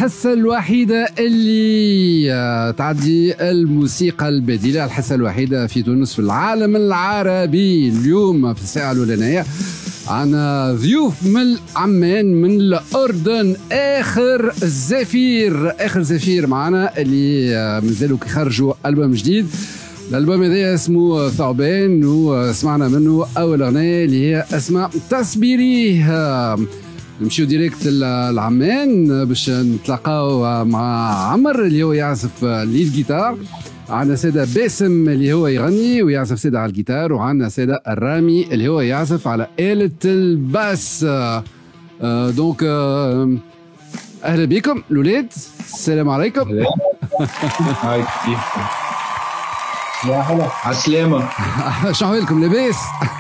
الحصة الوحيدة اللي تعدي الموسيقى البديلة، الحصة الوحيدة في تونس في العالم العربي. اليوم في الساعة الأولانية عنا ضيوف من عمان من الأردن، آخر زفير معنا اللي مازالوا كيخرجوا ألبوم جديد. الألبوم هذا اسمه ثعبان وسمعنا منه أول أغنية اللي هي اسمها تصبيريه. نمشيو ديريكت لعمان باش نتلاقاو مع عمر اللي هو يعزف ليد جيتار. عندنا سيدة باسم اللي هو يغني ويعزف سيدة على الجيتار، وعندنا سيدة الرامي اللي هو يعزف على آلة الباس. دونك أهلا بكم الأولاد، السلام عليكم. هاي كيف؟ يا هلا على السلامة. شنو أحوالكم، لاباس؟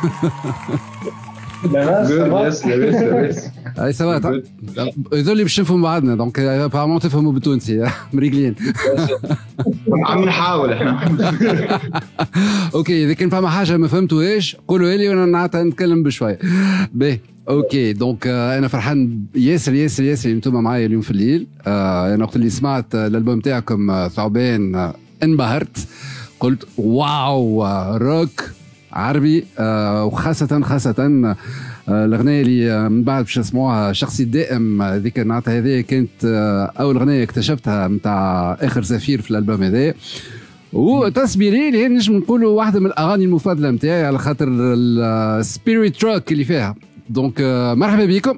لاباس. اي سافا يظل باش نفهموا بعضنا، دونك ابارمون تفهموا بالتونسي مريقلين. عم نحاول احنا. اوكي، اذا كان فما حاجه ما فهمتوهاش قولوا لي وانا نعطي نتكلم بشويه. باهي اوكي، دونك انا فرحان ياسر ياسر ياسر انتم معايا اليوم في الليل. انا وقت اللي سمعت الالبوم تاعكم ثعبان انبهرت، قلت واو روك عربي. وخاصة الأغنية اللي من بعد باش نسمعوها شخصي الدائم، ذيك النعطة هذه كانت أول أغنية اكتشفتها نتاع آخر زفير في الألبوم هذا. وتصبيري اللي هي نجم نقولوا واحدة من الأغاني المفضلة نتاعي على خاطر السبيريت تراك اللي فيها. دونك مرحبا بكم.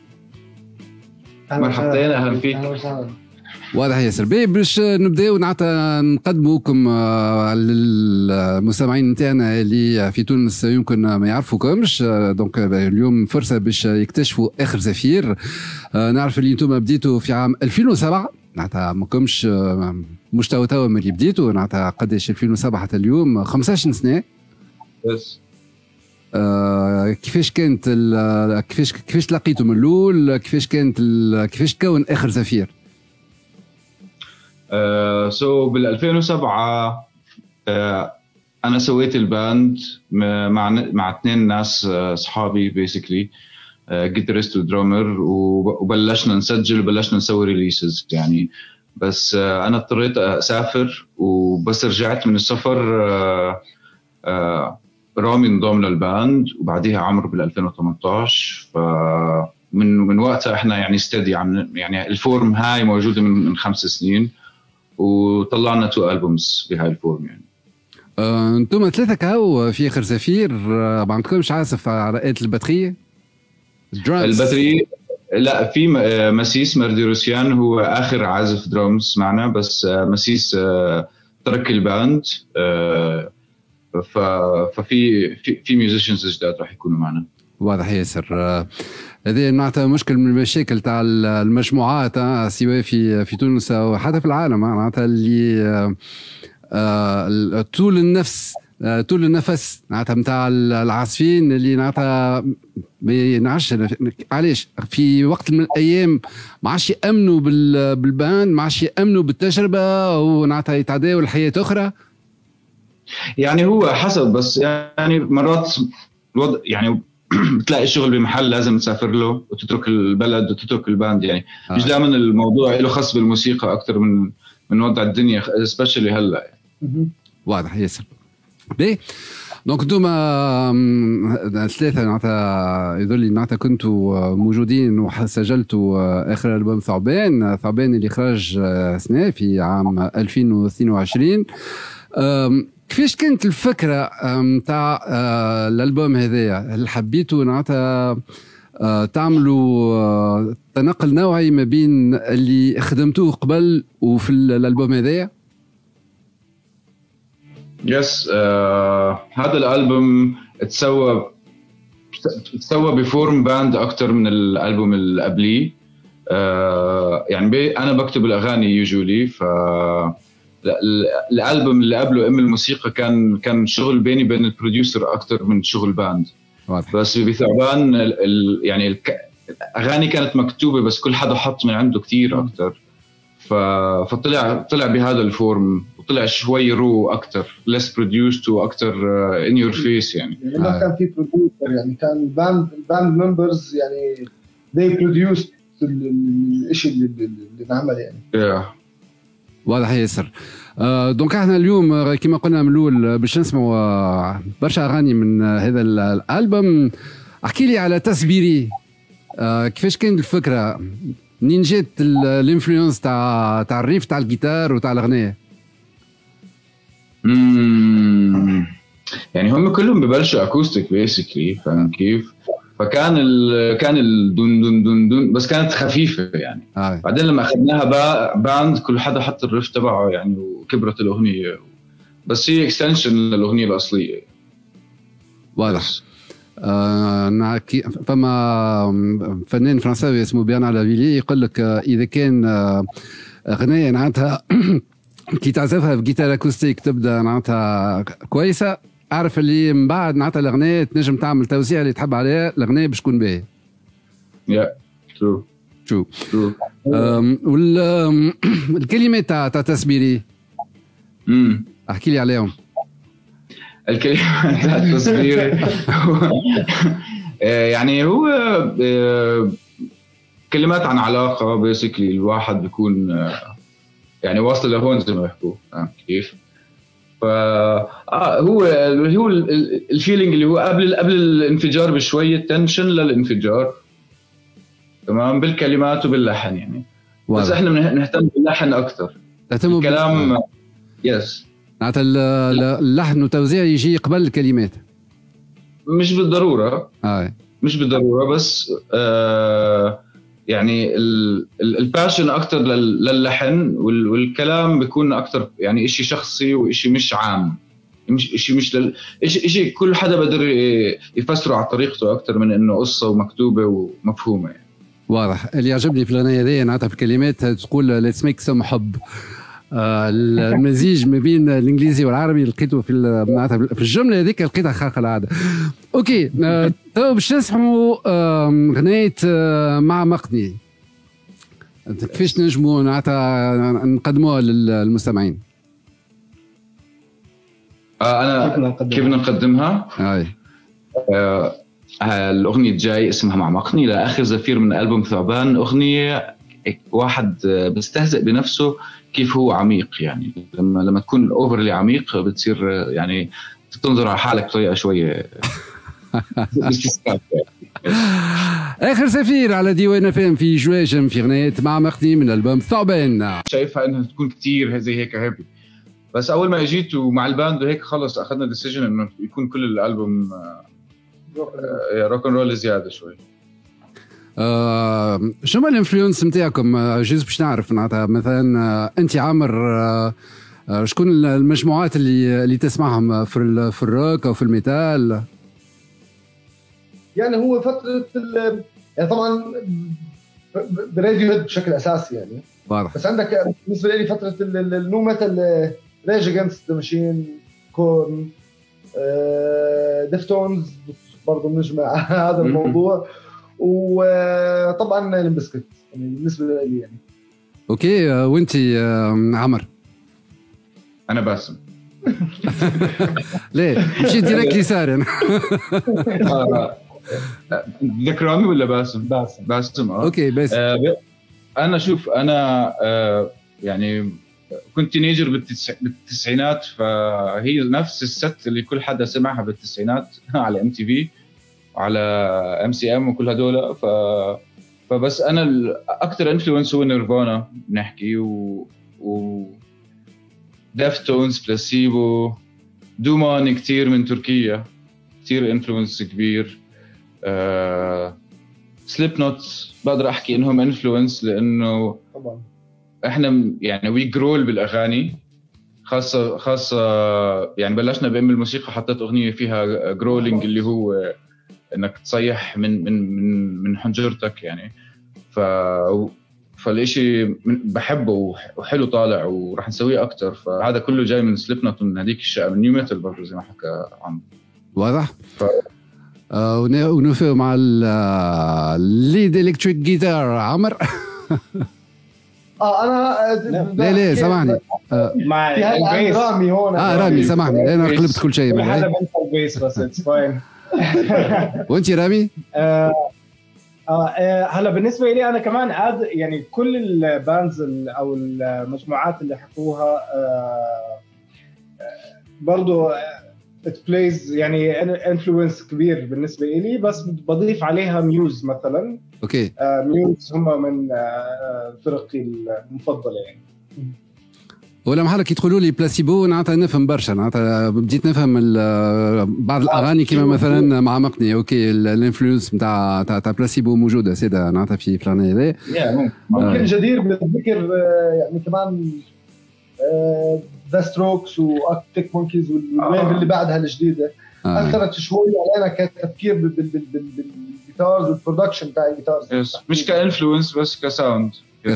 مرحبتين، أهلا فيك. واضح ياسر. باهي باش نبداو نقدموكم للمستمعين نتاعنا اللي في تونس يمكن ما يعرفوكمش. دونك اليوم فرصه باش يكتشفوا اخر زفير. نعرف اللي انتم بديتوا في عام 2007، معناتها ماكمش مش توا من اللي بديتوا، معناتها قداش 2007 حتى اليوم 15 سنه. بس كيفاش كانت كيفاش تلاقيتوا من الاول، كيفاش تكون اخر زفير؟ بال 2007 انا سويت الباند مع اثنين ناس اصحابي بيسكلي، جيتاريست ودرامر، وبلشنا نسجل وبلشنا نسوي ريليسز يعني. بس انا اضطريت اسافر، وبس رجعت من السفر رامي انضم للباند، وبعديها عمرو بال 2018. من وقتها احنا يعني استدي يعني الفورم هاي موجوده من 5 سنين، وطلعنا 2 ألبومز بهاي الفورم يعني. انتم ثلاثة كهو في آخر زفير، ما عندكمش عازف على آلة الباترية؟ الباترية لا، في مسيس مرديروسيان هو آخر عازف درامز معنا، بس مسيس ترك الباند. ففي ميوزيشنز جداد راح يكونوا معنا. واضح ياسر. هذه معناتها مشكل من المشاكل تاع المجموعات سواء في تونس او حتى في العالم، معناتها اللي طول النفس معناتها نتاع العازفين اللي معناتها ما نعرفش علاش في وقت من الايام ما عادش يامنوا بالباند، ما عادش يامنوا بالتجربه، ومعناتها يتعداوا لحياه اخرى. يعني هو حسب، بس يعني مرات الوضع يعني بتلاقي شغل بمحل لازم تسافر له وتترك البلد وتترك الباند يعني. مش دائما الموضوع له خاص بالموسيقى اكثر من وضع الدنيا، سبيشالي هلا يعني. واضح ياسر. باهي دونك انتوما الثلاثه معناتها يظل لي معناتها كنتوا موجودين وسجلتوا اخر البوم ثعبان اللي خرج سنه في عام 2022. كيفاش كانت الفكرة متاع الألبوم هذايا؟ هل حبيتوا معناتها تعملوا تنقل نوعي ما بين اللي خدمتوه قبل وفي الألبوم هذايا؟ يس، هذا الألبوم تسوى بفورم باند أكتر من الألبوم اللي قبليه. يعني أنا بكتب الأغاني يوجولي، الالبوم اللي قبله الموسيقى كان شغل بيني بين البروديوسر اكثر من شغل باند. بس بثعبان يعني الاغاني كانت مكتوبه، بس كل حدا حط من عنده كثير اكثر، فطلع بهذا الفورم، وطلع شوي رو اكثر، less produced واكثر in your face يعني. ما كان في بروديوسر يعني، كان الباند ممبرز يعني they produced الشيء اللي نعمل يعني. واضح ياسر. دونك احنا اليوم كما قلنا من الاول باش نسمعوا برشا اغاني من هذا الالبوم. احكي لي على تسبيري، كيفاش كانت الفكره؟ منين جات الانفلونس تاع الريف تاع الجيتار وتاع الاغنيه؟ يعني هم كلهم ببلشوا اكوستيك بيسكلي، فاهم كيف؟ فكان كان الدون دون دون دون بس كانت خفيفه يعني. بعدين لما اخذناها باند كل حدا حط الريف تبعه يعني وكبرت الاغنيه، بس هي اكستنشن للاغنيه الاصليه. واضح. فما فنان فرنساوي اسمه بيرنار لافيلي يقول لك اذا كان اغنيه معناتها كي تعزفها بجيتار اكوستيك تبدا معناتها كويسه، اعرف اللي من بعد معناتها الاغنيه تنجم تعمل توزيع اللي تحب عليها الاغنيه باش تكون باهيه. ترو والكلمات تاع تسبيري احكي لي عليهم. الكلمات تاع تسبيري يعني هو كلمات عن علاقه بيسكلي، الواحد بيكون يعني واصل لهون زي ما يحكوا كيف. هو الفيلينج اللي هو قبل الانفجار بشويه تنشن للانفجار، تمام، بالكلمات وباللحن يعني. بس احنا نهتم باللحن اكثر. الكلام يس معناتها اللحن والتوزيع يجي قبل الكلمات. مش بالضروره مش بالضروره، بس يعني الباشن اكثر للحن، والكلام بيكون اكثر يعني شيء شخصي وشيء مش عام، مش شيء كل حدا بقدر يفسره على طريقته اكثر من انه قصه ومكتوبه ومفهومه يعني. واضح. اللي يعجبني في الاغنيه دي معناتها في الكلمات تقول ليتس ميك سم حب. المزيج ما بين الانجليزي والعربي لقيته في معناتها في الجمله هذيك لقيتها خارقه العاده. اوكي تو باش نسمعوا اغنيه مع مقني. كيفاش نجموا معناتها نقدموها للمستمعين؟ انا كيف نقدمها؟ الاغنيه الجاي اسمها مع مقني لاخر زفير من البوم ثعبان. اغنيه واحد بيستهزئ بنفسه كيف هو عميق يعني. لما تكون اوفرلي عميق بتصير يعني تنظر على حالك بطريقه شويه اخر زفير على ديوان فهم في جواجم في اغنيه مع مقني من البوم ثعبان. شايفها انها تكون كتير زي هيك هيفي، بس اول ما اجيت ومع الباند وهيك خلص اخذنا ديسيجن انه يكون كل الالبوم روك اند رول زياده شوي. شنو الانفلونس نتاعكم؟ جيز باش نعرف معناتها مثلا انت عامر شكون المجموعات اللي تسمعهم في الروك او في الميتال؟ يعني هو فتره يعني طبعا براديو هيد بشكل اساسي يعني واضح. بس عندك بالنسبه لي فتره النو ميتال، ريج اجينست ذا ماشين، كورن، ديفتونز برضه بنجمع هذا الموضوع، وطبعا البسكت يعني بالنسبه لي يعني. اوكي وانت عمر؟ انا باسم. ليه مشيت ديريكت يسار انا؟ بدك رامي ولا باسم؟ باسم اوكي باسم. انا شوف انا يعني كنت تينيجر بالتسعينات، فهي نفس الست اللي كل حدا سمعها بالتسعينات على MTV وعلى MCM وكل هدول. فبس انا اكثر انفلونس هو نيرفانا نحكي و ديفتونز، بلاسيبو، دومان كتير من تركيا، كتير انفلونس كبير. سليب نوت بقدر احكي انهم انفلونس لانه طبعا احنا يعني وي جرول بالاغاني، خاصه يعني بلشنا بام الموسيقى، حطيت اغنيه فيها جرولينج اللي هو انك تصيح من حنجرتك يعني. فالشيء بحبه وحلو طالع وراح نسويه اكتر. فهذا كله جاي من سليب نوت من هذيك الشيء من نيو ميتال برضه زي ما حكى عم. واضح. ونوفي مع الليد الكتريك جيتار عمر. انا ليه سامحني مع البيس رامي هون. رامي سامحني انا قلبت كل شيء. هذا بنت البيس بس اتس فاين. وانت رامي؟ هلا بالنسبه لي انا كمان يعني كل الباندز او المجموعات اللي حكوها برضو it plays يعني influence كبير بالنسبه لي، بس بضيف عليها ميوز مثلا. اوكي. ميوز هم من فرقي المفضله يعني. ولا محلك يدخلوا لي بلاسيبو نعطى نفهم برشا، نعطى بديت نفهم بعض الاغاني كما مثلا مع مقني. اوكي الانفلونس نتاع بلاسيبو موجوده سيده نعطى في فلان هذا. ممكن جدير بالذكر يعني كمان ذا ستروكس واكتيك مونكيز والويف اللي بعدها الجديده اثرت شوي علينا كتفكير بالجيتارز والبرودكشن تاع الجيتارز، مش كانفلونس بس كساوند.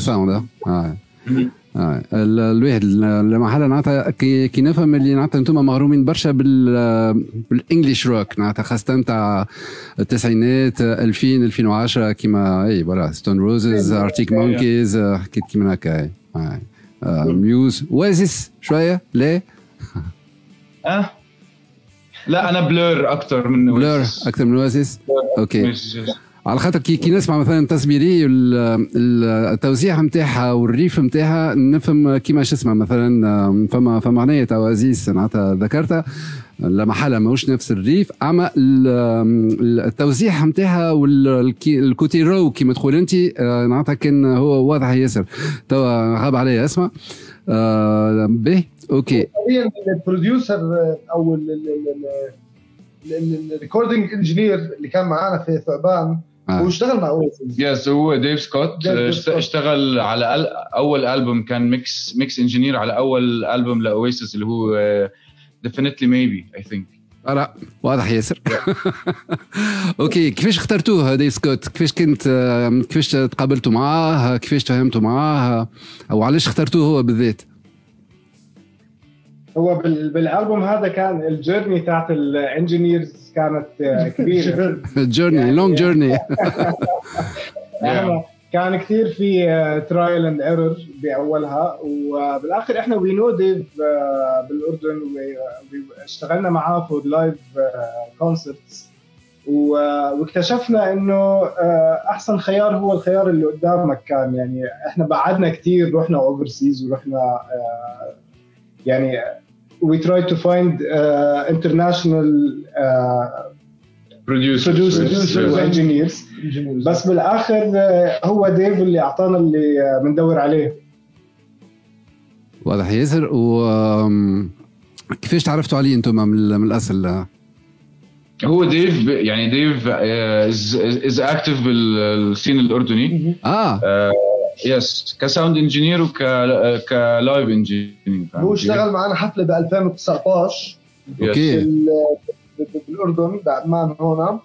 الواحد لما حدا نعطى كي نفهم اللي نعطى انتم مغرومين برشا بالانجليش روك، نعطى خاصه تاع التسعينات 2000 2010 كيما اي فوالا ستون روزز ارتيك مونكيز حكيت كيما هكا. ميوز وازيس شويه ليه؟ لا انا بلور اكثر من وازيس. اوكي. على خاطر كي نسمع مثلا تصبيري التوزيع نتاعها والريف نتاعها نفهم كيما شو اسمها مثلا فما اغنيه تاع وازيس نعطى ذكرتها لما حالة ماهوش نفس الريف، اما التوزيع نتاعها والكوتي رو كيما تقول انت نعطى كان هو واضح ياسر. توا غاب عليا اسمه به. اوكي. البروديوسر او الريكوردينج انجينير اللي كان معانا في ثعبان هو اشتغل مع اويسيس. يس هو ديف سكوت. اشتغل على اول ألبوم، كان ميكس انجينير على اول ألبوم لاويسيس اللي هو definitely maybe I think. لا واضح ياسر. اوكي. كيفاش اخترتوه ديف سكوت؟ كيفاش تقابلتوا معاه؟ كيفاش تفهمتوا معاه؟ او علاش اخترتوه هو بالذات؟ هو بالالبوم هذا كان الجيرني تاعت الانجينيرز كانت كبيره. الجيرني لونج جيرني. كان كثير في ترايل اند ايرور باولها، وبالاخر احنا وي نو ديف بالاردن واشتغلنا معاه في لايف كونسرتس، واكتشفنا انه احسن خيار هو الخيار اللي قدامك. كان يعني احنا بعدنا كثير، رحنا اوفرسيز ورحنا يعني we tried to find international producers engineers. بس بالاخر هو ديف اللي اعطانا اللي بندور عليه. واضح ياسر. وكيفاش تعرفتوا عليه انتم من الاصل؟ هو ديف يعني ديف is active بالسين الاردني. يس كساوند انجينير وكلايف انجينير. هو اشتغل معنا حفله ب 2019 اوكي بالاردن بعمان هون.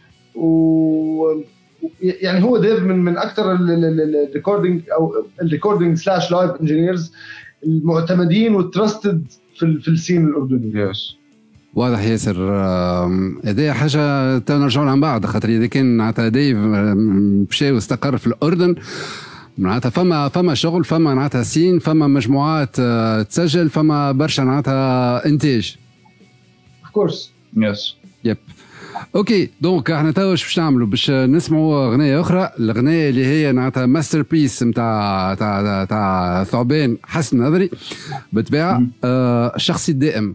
يعني هو ديف من اكثر الريكوردينج او الريكوردينج سلاش لايف انجينيرز المعتمدين والتراستد في السين الاردني. يس واضح ياسر. هذه حاجه تنرجعوا لها بعد، خاطر اذا كان معناتها ديف مشى واستقر في الاردن معناتها فما شغل، فما معناتها سين، فما مجموعات تسجل، فما برشا معناتها انتاج. اوف كورس. يس يب. اوكي دونك احنا توا باش نعملوا باش نسمعوا اغنيه اخرى. الاغنيه اللي هي معناتها ماستر بيس نتاع ثعبان حسن نظري بالطبيعه. الشخص الدائم.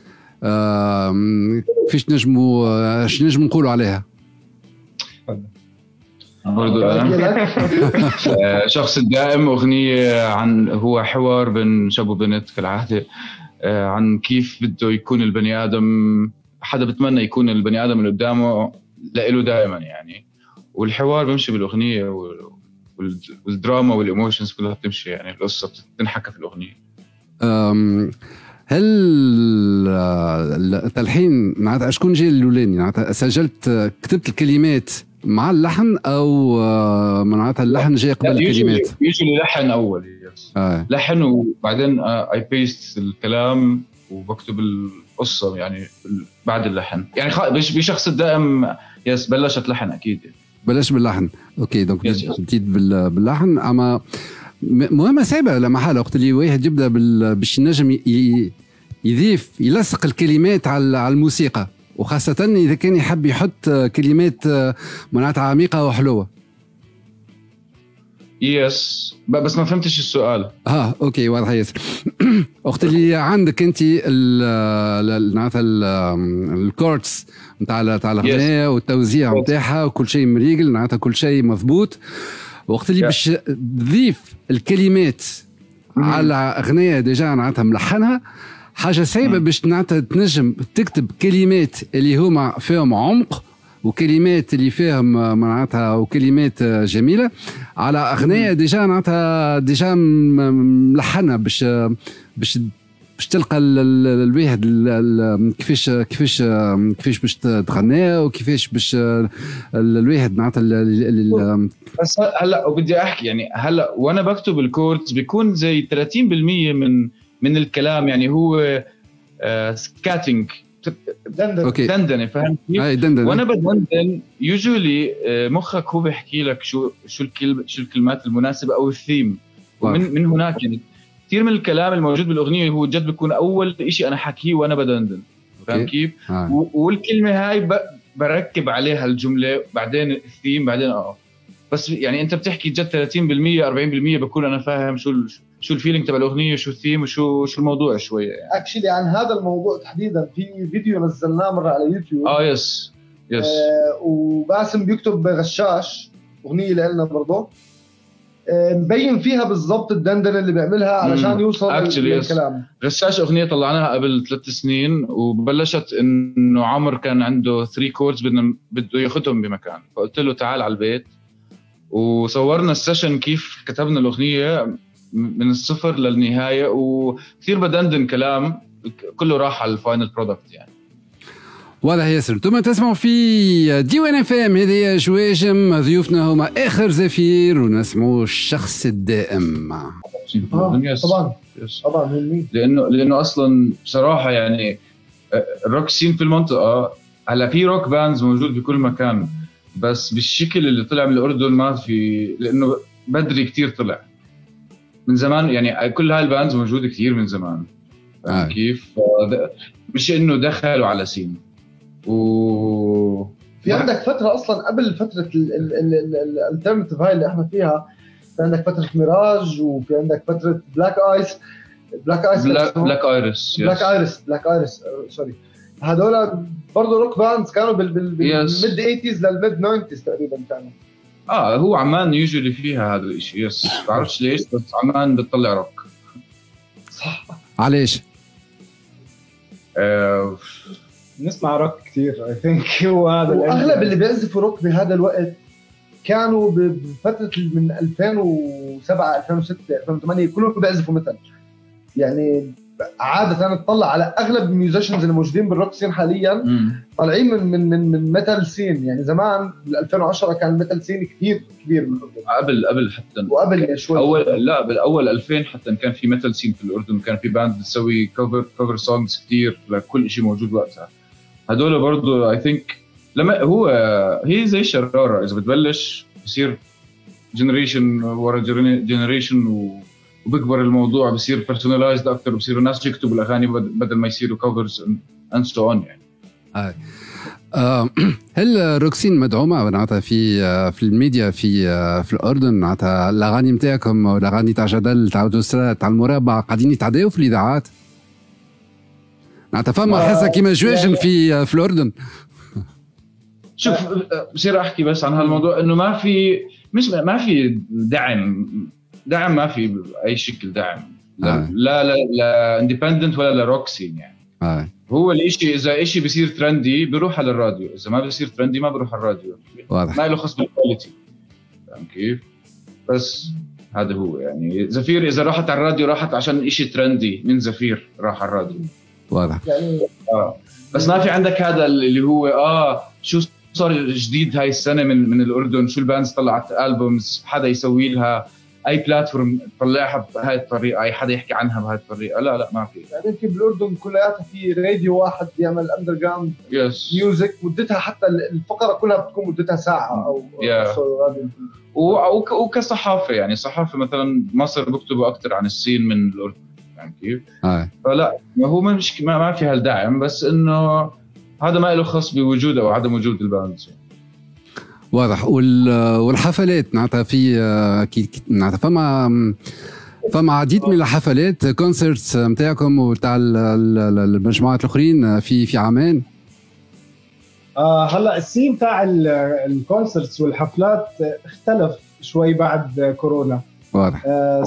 كيفاش نجموا نقولوا عليها؟ برضو شخص الدائم أغنية عن هو حوار بين شاب وبنت كالعادة، عن كيف بده يكون البني آدم. حدا بتمنى يكون البني آدم اللي قدامه لإله دائما يعني، والحوار بمشي بالأغنية والدراما والإيموشنز كلها بتمشي يعني، القصة بتنحكى في الأغنية. هل التلحين معناتها شكون جاي الاولاني؟ معناتها سجلت كتبت الكلمات مع اللحن او معناتها اللحن جاي قبل الكلمات؟ يجي لحن اول لحن وبعدين اي بيست الكلام وبكتب القصه يعني بعد اللحن يعني بشخص الدائم. يس بلشت لحن اكيد يعني. بلش باللحن. اوكي دونك بديت باللحن. اما مهمه صعبه لما حاله وقت اللي واحد يبدا باش نجم يضيف يلصق الكلمات على الموسيقى وخاصة إذا كان يحب يحط كلمات معناتها عميقة وحلوة. يس بس ما فهمتش السؤال. اوكي واضح ياسر. اختي اللي عندك انت معناتها الكورتس نتاع الاغنيه والتوزيع نتاعها وكل شيء مريقل معناتها كل شيء مضبوط، وقت اللي باش تضيف الكلمات على اغنيه ديجا معناتها ملحنها حاجه صعيبه باش معناتها تنجم تكتب كلمات اللي هما فيهم عمق وكلمات اللي فيهم معناتها وكلمات جميله على اغنيه ديجا معناتها ديجا ملحنه باش تلقى الواحد كيفاش باش تغنيها وكيفاش باش الواحد معناتها بس هلا وبدي احكي يعني هلا وانا بكتب الكوردز بيكون زي 30% من الكلام يعني هو سكاتنج دندنه فهمت كيف؟ وانا بدندن يوجولي مخك هو بيحكي لك شو الكلمات المناسبه او الثيم، ومن هناك يعني كثير من الكلام الموجود بالاغنيه هو جد بيكون اول شيء انا حكيه وانا بدندن فهمت كيف؟ والكلمه هاي بركب عليها الجمله بعدين الثيم بعدين بس يعني انت بتحكي جد 30% 40% بكون انا فاهم شو الفيلينج تبع الاغنيه شو الثيم وشو الموضوع شويه يعني. اكشلي عن هذا الموضوع تحديدا في فيديو نزلناه مره على يوتيوب. يس وباسم بيكتب غشاش اغنيه لنا برضه مبين فيها بالضبط الدندنه اللاللي بيعملها علشان يوصل للكلام. غشاش اغنيه طلعناها قبل 3 سنين وبلشت انه عمر كان عنده 3 كوردز بده ياخذهم بمكان، فقلت له تعال على البيت وصورنا السيشن كيف كتبنا الاغنيه من الصفر للنهايه، وكثير بدندن كلام كله راح على الفاينل برودكت يعني. واضح ياسر. انتم تسمعوا في ديوان اف ام، هذه جواجم، ضيوفنا هما اخر زفير ونسمعوا الشخص الدائم. طبعا لانه اصلا بصراحه يعني الروك سين في المنطقه هلا في روك باندز موجود بكل مكان، بس بالشكل اللي طلع من الاردن ما في، لانه بدري كتير طلع من زمان يعني كل هاي الباندز موجوده كتير من زمان كيف مش انه دخلوا على سين. في عندك فتره اصلا قبل فتره الالترناتيف هاي اللي احنا فيها، في عندك فتره ميراج وفي عندك فتره بلاك ايرس سوري، هذول برضه روك باندز كانوا بالميد 80s للميد 90s تقريبا كانوا. هو عمان يوجولي فيها هذا الشيء. يس بعرفش ليش بس عمان بتطلع روك. صح عليش؟ نسمع روك كتير I think هو هذا واغلب اللي بيعزفوا روك بهذا الوقت كانوا بفتره من 2007 2006 2008 كلهم بيعزفوا مثل يعني. عاده تطلع على اغلب الميوزيشنز اللي موجودين بالروك سين حاليا طالعين من ميتال سين يعني. زمان بال 2010 كان الميتال سين كثير كبير بالاردن، قبل حتى وقبل شوي بالاول 2000 حتى كان في ميتال سين في الاردن، كان في باند بتسوي كفر سونجز كثير لكل شيء موجود وقتها. هدول برضو اي ثينك لما هي زي الشراره، اذا بتبلش بصير جنريشن ورا جنريشن وبكبر الموضوع، بصير بيرسونلايزد اكثر، وبصير الناس يكتبوا الاغاني بدل ما يصيروا كفرز اند سو اون يعني. هل روكسين مدعومه معناتها في الميديا في الاردن؟ معناتها الاغاني نتاعكم والاغاني تاع جدل تاع دوسرا تاع المربع قاعدين يتعداو في الاذاعات؟ معناتها فما حاسه كيما جواجم في الاردن. شوف بصير احكي بس عن هالموضوع انه ما في دعم ما في باي شكل دعم لا اندبندنت ولا لروكسين يعني. هو الاشي اذا اشي بيصير ترندي بيروح على الراديو، اذا ما بيصير ترندي ما بيروح على الراديو. واضح. ما له خص بالكواليتي فاهم كيف؟ بس هذا هو يعني. زفير اذا راحت على الراديو راحت عشان اشي ترندي من زفير راح على الراديو. واضح يعني بس ما في عندك هذا اللي هو شو صار جديد هاي السنه من الاردن، شو الباندز طلعت البومز، حدا يسوي لها اي بلاتفورم طلعها بهاي الطريقه، اي حدا يحكي عنها بهاي الطريقه. لا ما في يعني. في بالاردن كلياتها في راديو واحد بيعمل اندر جراوند ميوزك مدتها حتى الفقره كلها بتكون مدتها ساعه او وكصحافه يعني صحافه مثلا مصر بكتبوا اكثر عن السين من الاردن يعني كيف. فلا هو ما في هالدعم، بس انه هذا ما له خص بوجود او عدم وجود الباند. واضح. والحفلات نعطى في نعطى فما عديد من الحفلات كونسرتس نتاعكم وتاع المجموعات الاخرين في عمان. هلا السين تاع الكونسرتس والحفلات اختلف شوي بعد كورونا. واضح.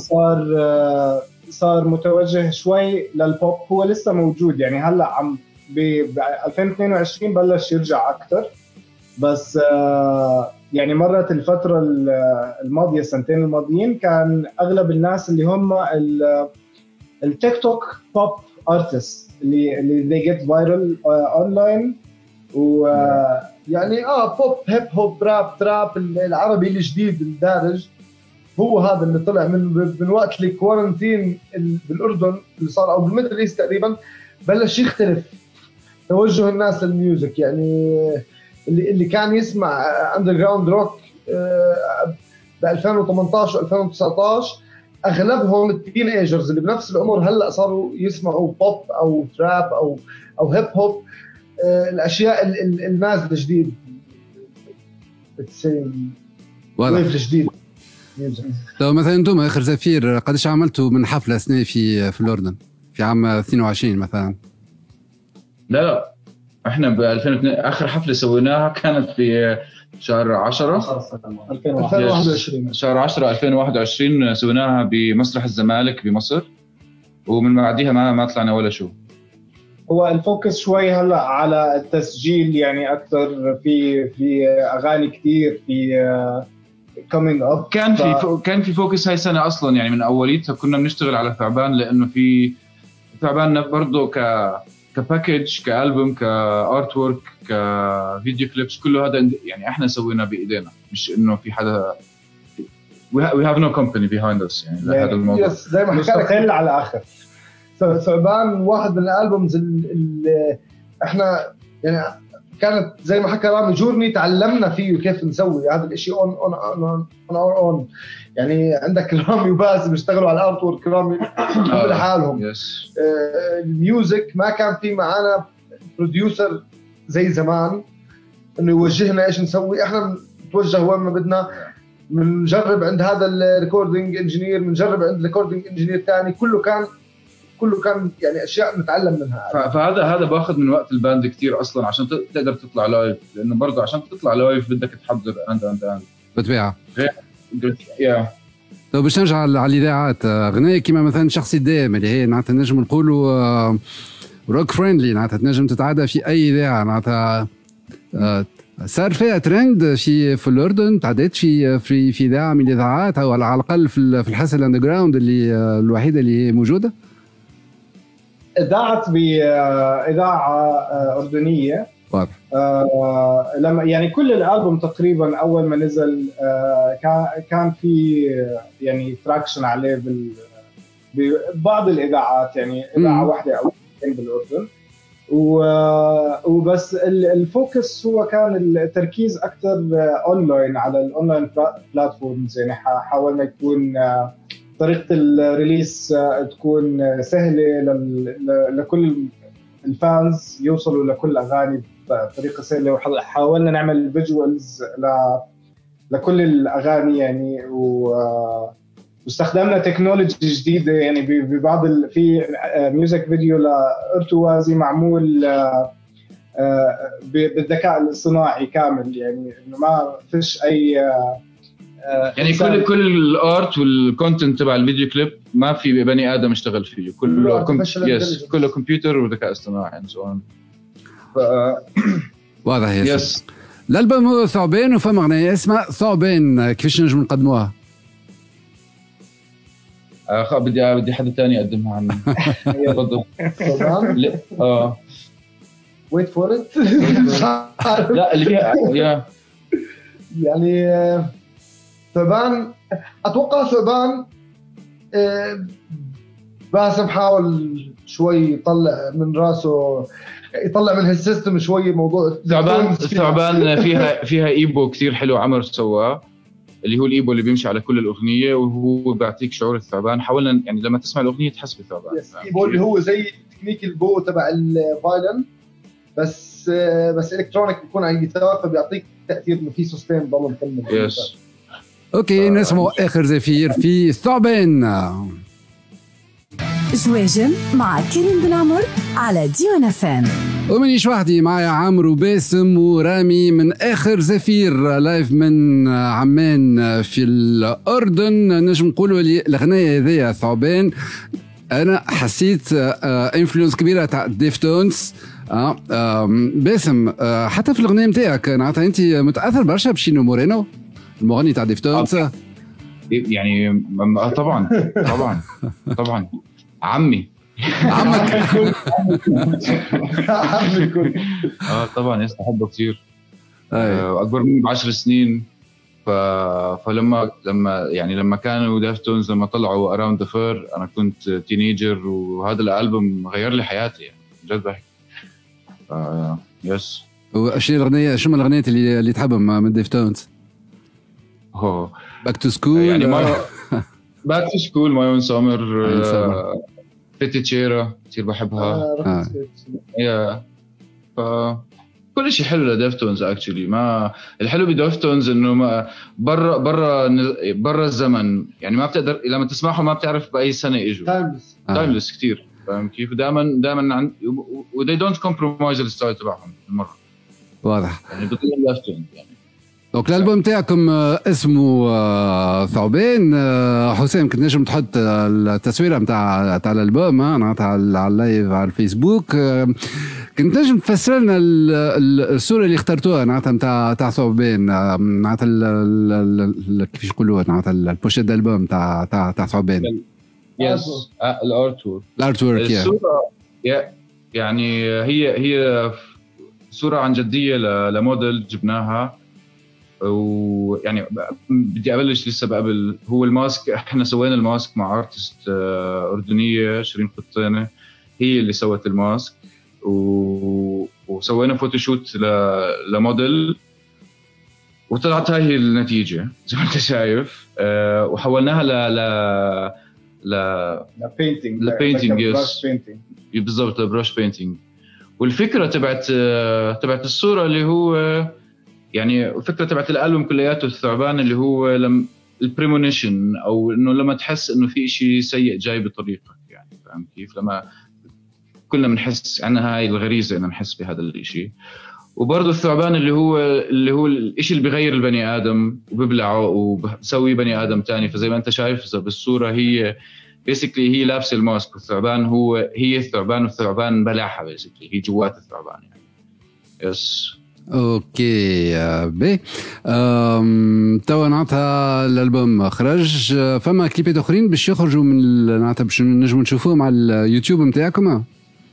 صار متوجه شوي للبوب. هو لسه موجود يعني هلا عم ب 2022 بلش يرجع اكثر، بس يعني مرت الفتره الماضيه السنتين الماضيين كان اغلب الناس اللي هم التيك توك بوب ارتست اللي they get viral اونلاين، ويعني بوب هيب هوب راب تراب العربي الجديد الدارج. هو هذا اللي طلع من وقت الكوارنتين بالاردن اللي صار او بالميدل ايست تقريبا، بلش يختلف توجه الناس للميوزك. يعني اللي كان يسمع اندر جراوند روك ب 2018 و 2019 اغلبهم التين ايجرز اللي بنفس العمر هلا صاروا يسمعوا بوب او تراب او هيب هوب، الاشياء النازله جديد واضح جديد. لو مثلا انتم اخر زفير قديش عملتوا من حفله سنه في الاردن في عام 22 مثلا؟ لا احنا ب 2002 اخر حفله سويناها كانت في شهر 10 2021 شهر 10 2021 سويناها بمسرح الزمالك بمصر، ومن بعديها ما طلعنا ولا شو. هو الفوكس شوي هلا على التسجيل يعني اكثر في اغاني كثير في coming up. كان في فوكس هاي السنه اصلا يعني من اوليتها كنا بنشتغل على ثعبان، لانه في ثعبان برضه كباكج كالبوم كارت وورك كفيديو كليبس كله هذا يعني احنا سوينا بايدينا، مش انه في حدا we have no company behind us يعني لهذا الموضوع. زي ما مستقل على الاخر. ثعبان واحد من الالبومز اللي احنا يعني كانت زي ما حكى رامي جورني تعلمنا فيه كيف نسوي هذا الشيء on our own. يعني عندك رامي وباسم بيشتغلوا على الارت وورك، رامي لحالهم. الميوزك ما كان في معانا بروديوسر زي زمان انه يوجهنا ايش نسوي، احنا نتوجه وين ما بدنا، بنجرب عند هذا الريكوردينج انجينير، بنجرب عند الريكوردينج انجينير ثاني، كله كان يعني اشياء نتعلم منها. فهذا باخذ من وقت الباند كتير اصلا عشان تقدر تطلع لايف، لانه برضه عشان تطلع لايف بدك تحضر عند بالطبيعه. لو باش نرجع على الاذاعات، غنايه كيما مثلا شخصي الدائم اللي هي نعطي نجم نقولوا روك فريندلي، نعطي تنجم تتعدى في اي اذاعه، نعطي صار فيها ترند في الاردن، تعديت في اذاعه من الاذاعات او على الاقل في الحس الاندر جراوند اللي الوحيده اللي موجوده. اذاعه باذاعه اردنيه. واضح. لما يعني كل الالبوم تقريبا اول ما نزل كان في يعني تراكشن عليه ببعض الاذاعات، يعني اذاعه واحده او اثنين بالاردن، وبس الفوكس هو كان التركيز اكثر اونلاين على الاونلاين بلاتفورمز. يعني حاولنا يكون طريقه الريليس تكون سهله لكل الفانز يوصلوا لكل اغاني بطريقه سهله، وحاولنا نعمل فيجوالز لكل الاغاني يعني، واستخدمنا تكنولوجي جديده يعني ببعض في ميوزك فيديو لارتوازي معمول بالذكاء الاصطناعي كامل، يعني انه ما فيش اي يعني كل الارت والكونتنت تبع الفيديو كليب ما في بني ادم اشتغل فيه، كله كله كمبيوتر وذكاء اصطناعي and so on. واضح. يس. الالبوم هو ثعبان وفما اغنيه اسمها ثعبان، كيفاش نجم نقدموها؟ بدي حدا تاني يقدمها عني. تفضل. ثعبان؟ wait for it. لا اللي فيها يعني ثعبان، اتوقع ثعبان باسم حاول شوي يطلع من راسه، يطلع من هالسيستم شوي موضوع ثعبان فيها ايبو كثير حلو عمر سواه، اللي هو الايبو اللي بيمشي على كل الاغنيه وهو بيعطيك شعور الثعبان. حاولنا يعني لما تسمع الاغنيه تحس بثعبان. ايبو اللي هو زي تكنيك البو تبع الفايلن، بس الكترونيك بيكون على الجيتار فبيعطيك تاثير انه في سستين ضل مكمل. يس اوكي نسمع اخر زفير في ثعبان. جواجم مع كريم بن عمر على ديوان فام. ومنيش وحدي، معايا عمرو وباسم ورامي من اخر زفير لايف من عمان في الاردن. نجم نقولوا لي الاغنيه هذيا ثعبان انا حسيت انفلونس كبيره تاع ديفتونز. باسم حتى في الاغنيه نتاعك معناتها انت متاثر برشا بشينو مورينو المغني تاع ديفتونز. يعني طبعا طبعا عمك عم الكل. طبعا يستحبه كثير. اكبر مني ب10 سنين. لما كانوا دافتونز لما طلعوا اراوند ذا فير انا كنت تينيجر، وهذا الالبوم غير لي حياتي يعني جد بحكي. يس. شو من الاغنيات اللي تحبهم من ديفتونز؟ باك تو سكول يعني باك تو سكول، ماي اون سمر، بيتي تشيرا كثير بحبها. كل شيء حلو لديفتونز اكشلي. ما الحلو بديفتونز انه ما برا الزمن، يعني ما بتقدر لما تسمعهم ما بتعرف باي سنه اجوا. تايمليس كثير، فاهم كيف؟ دائما و they don't compromise الستايل تبعهم المره. واضح يعني بتقول ديفتونز يعني. دونك الالبوم تاعكم اسمه ثعبان. حسام كنت نجم تحط التصويره نتاع الالبوم معناتها على اللايف على الفيسبوك. كنت نجم تفسر لنا الصوره اللي اخترتوها معناتها تاع ثعبان، معناتها كيفاش يقولوها معناتها البوشيت الالبوم تاع ثعبان. يس الارت وورك الصوره يعني هي صوره عن جديه لموديل جبناها. ويعني بدي ابلش لسه بقبل هو الماسك. احنا سوينا الماسك مع ارتست اردنيه شيرين قطانه، هي اللي سوت الماسك وسوينا فوتوشوت لموديل وطلعت هاي النتيجه زي ما انت شايف. وحولناها ل بينتينج يس بالضبط لبروش بينتينج. والفكره تبعت الصوره اللي هو يعني الفكره تبعت الالبوم كلياته الثعبان اللي هو البريمونيشن، او انه لما تحس انه في شيء سيء جاي بطريقك يعني، فاهم كيف؟ لما كلنا بنحس عنا هاي الغريزه ان نحس بهذا الشيء. وبرضه الثعبان اللي هو الشيء اللي بيغير البني ادم وببلعه وبسوي بني ادم تاني. فزي ما انت شايف بالصوره هي بيسكلي هي لابسه الماسك، والثعبان هي الثعبان، والثعبان بلعها بيسكلي هي جوات الثعبان يعني. يس اوكي بي توا نعطها الالبوم خرج. فما كليبات اخرين باش يخرجوا من نعطها باش نجموا نشوفوهم على اليوتيوب نتاعكم؟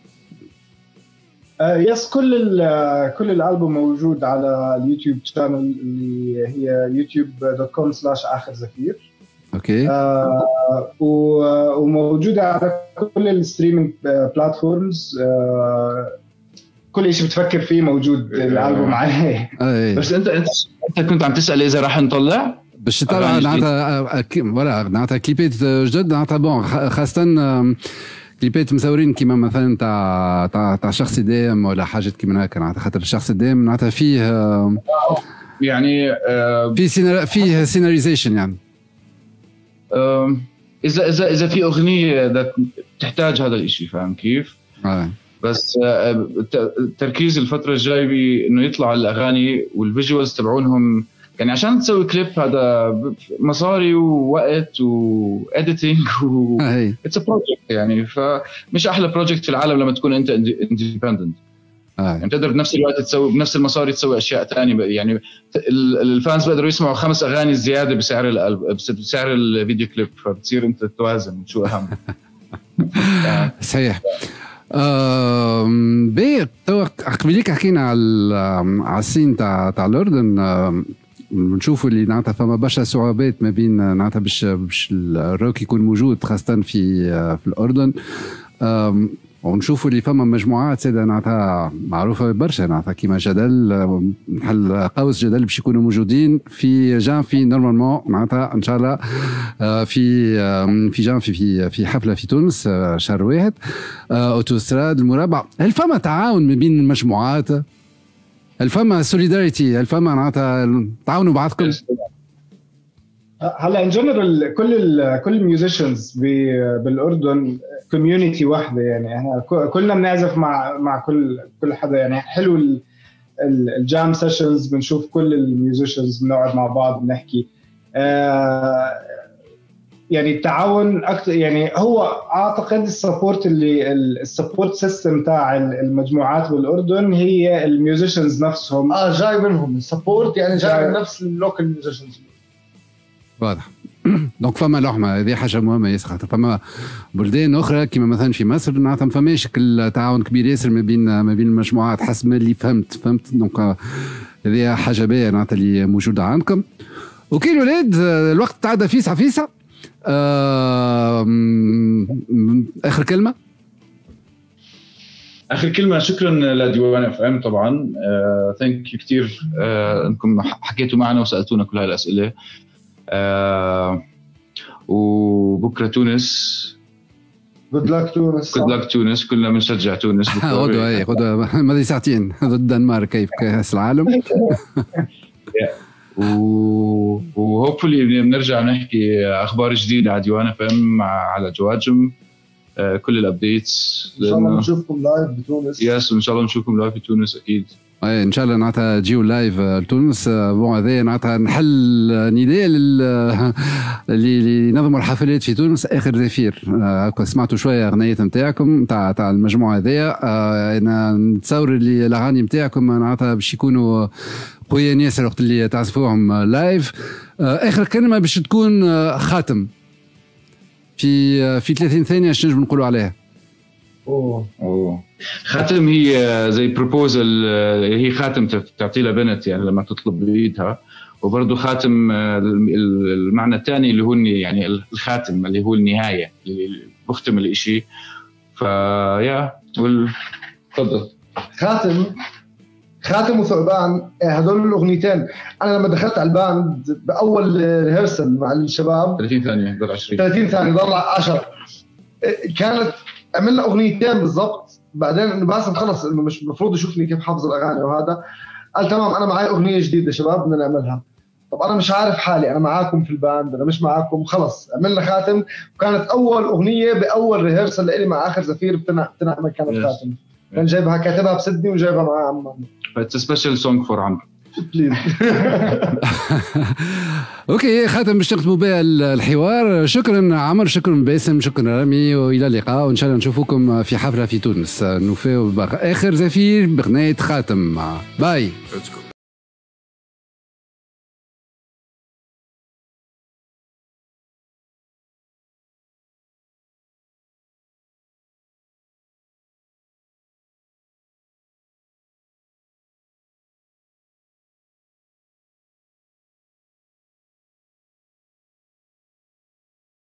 يس كل الالبوم موجود على اليوتيوب شانل اللي هي youtube.com/آخر زفير. اوكي. وموجوده على كل الستريمينج بلاتفورمز. كل شيء بتفكر فيه موجود الالبوم عليه. بس انت كنت عم تسال اذا راح نطلع باش طلع نعطى كليبات جدد نعطى بون، خاصه كليبات مصورين كيما مثلا تاع شخص دائم ولا حاجات كيما هكا. نعطى خاطر الشخص دائم نعطى فيه يعني فيه سيناريزيشن يعني. اذا في اغنيه تحتاج هذا الشيء، فاهم كيف؟ بس التركيز الفترة الجاية انه يطلع الاغاني والفيجوالز تبعونهم، يعني عشان تسوي كليب هذا مصاري ووقت واديتنج اتس ا بروجكت يعني. فمش احلى بروجكت في العالم لما تكون انت اندبندنت يعني تقدر بنفس الوقت تسوي بنفس المصاري تسوي اشياء ثانيه يعني. الفانز بيقدروا يسمعوا 5 اغاني زياده بسعر الفيديو كليب، فبتصير انت توازن شو اهم. صحيح. قبليك حكينا على السين تاع الاردن. نشوفوا اللي نعطى فما برشا صعوبات ما بين نعطى باش الروك يكون موجود خاصه في الاردن. ونشوفوا اللي فما مجموعات سيدا نعطيها معروفه برشا، نعطيها كيما جدل محل قوس جدل باش يكونوا موجودين في جانفي نورمالمون معناتها ان شاء الله في جانفي في حفله في تونس شهر واحد اوتوستراد المربع. هل فما تعاون ما بين المجموعات؟ هل فما سوليداريتي؟ هل فما معناتها تعاونوا بعضكم؟ هلا ان جنرال كل الميوزيشنز بالاردن كوميونتي واحده، يعني احنا كلنا بنعزف مع كل حدا، يعني حلو الجام سيشنز، بنشوف كل الميوزيشنز بنقعد مع بعض بنحكي. يعني التعاون اكثر، يعني هو اعتقد السبورت سيستم تاع المجموعات بالاردن هي الميوزيشنز نفسهم. جاي منهم السبورت، يعني جاي من نفس اللوكال ميوزيشنز. واضح. دونك فما لحمه، هذه حاجه مهمه ياسر، خاطر فما بلدان اخرى كما مثلا في مصر معناتها ما فماش تعاون كبير ياسر ما بين المجموعات حسب ما اللي فهمت. دونك هذه حاجه باهيه معناتها اللي موجوده عندكم. اوكي الولاد، الوقت تعدى فيسع. اخر كلمه شكرا لديوان اف ام طبعا. ثانك يو كثير انكم حكيتوا معنا وسالتونا كل هالاسئله. وبكره تونس. جود لاك تونس. كلنا بنشجع تونس. غدوه ماضي ساعتين ضد الدنمارك كيف كاس العالم. وهوبفلي بنرجع نحكي اخبار جديده على ديوان اف ام على جواجم كل الابديتس. ان شاء الله نشوفكم لايف بتونس. يس ان شاء الله نشوفكم لايف بتونس اكيد. اي ان شاء الله نعطيها تجيو لايف لتونس. بون هذا نعطيها نحل نداء اللي ينظموا الحفلات في تونس. اخر زفير سمعتوا شويه اغنيه نتاعكم تاع المجموعه هذيا. انا نتصور اللي الاغاني نتاعكم نعطيها باش يكونوا قويين ياسر وقت اللي تعزفوهم لايف. اخر كلمه باش تكون خاتم في 30 ثانيه. اش نجم نقولوا عليها؟ خاتم هي زي بروبوزل، هي خاتم تعطي لها بنت يعني لما تطلب بايدها. وبرضه خاتم المعنى الثاني اللي هو يعني الخاتم اللي هو النهايه اللي بختم الاشي. فيا تفضل. خاتم وثعبان، هذول الاغنيتين انا لما دخلت على الباند باول ريهرسل مع الشباب 30 ثانيه ضل 20 30 ثانيه ضل 10 كانت عملنا اغنيتين بالضبط. بعدين انه باسم خلص انه مش المفروض يشوفني كيف حافظ الاغاني وهذا، قال تمام انا معي اغنيه جديده شباب بدنا نعملها. طب انا مش عارف حالي، انا معاكم في الباند انا مش معاكم. خلص عملنا خاتم، وكانت اول اغنيه باول ريهرسل لي مع اخر زفير بتنعمل كانت خاتم. كان جايبها كاتبها بسدني وجايبها مع عمار. It's a special song for عمرو. اوكي خاتم باش نختموا بها الحوار. شكرا عمر، شكرا باسم، شكرا رامي، والى اللقاء. وان شاء الله نشوفكم في حفله في تونس. نوفيو اخر زفير بغنايه خاتم. باي.